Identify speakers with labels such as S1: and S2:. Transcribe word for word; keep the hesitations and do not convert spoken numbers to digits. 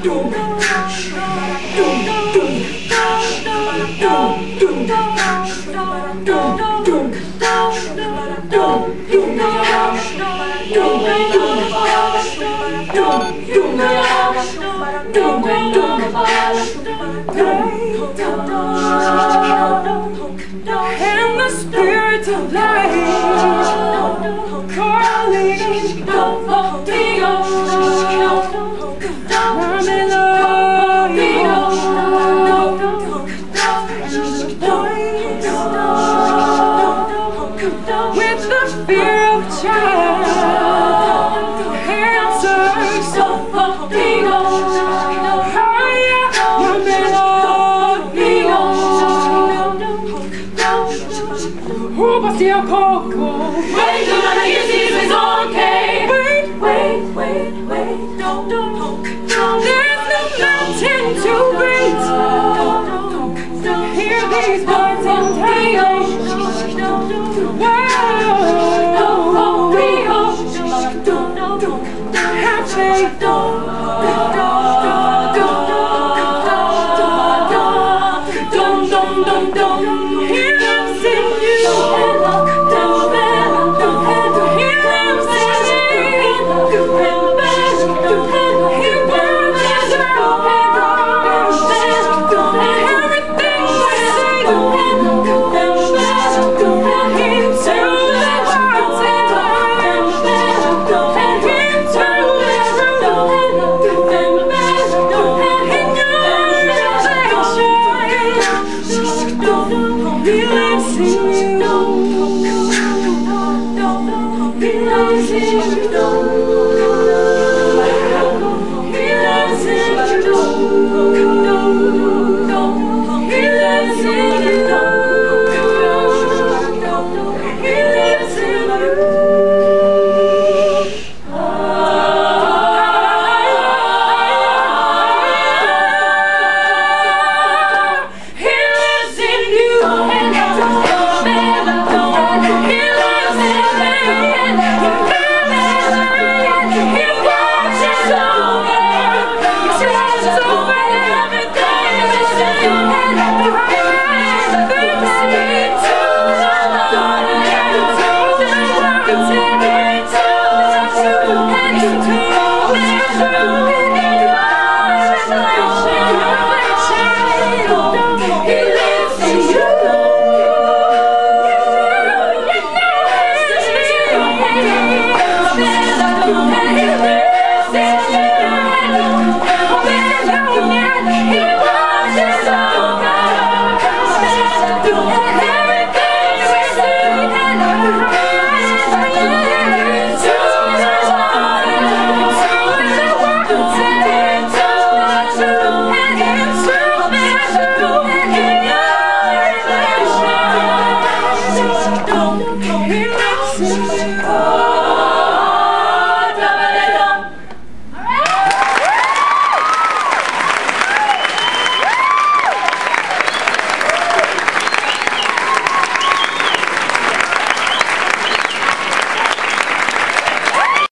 S1: And the spirit of life calling me with the fear of child answers Still coco.
S2: Wait, do not hear this is okay.
S1: Wait,
S2: wait, wait, wait. Don't, don't, don't.
S1: There's no mountain too great. Hear these birds in time. Wow. Have faith. Don't, don't, don't, don't. He lives in you. He lives in you. He lives in you.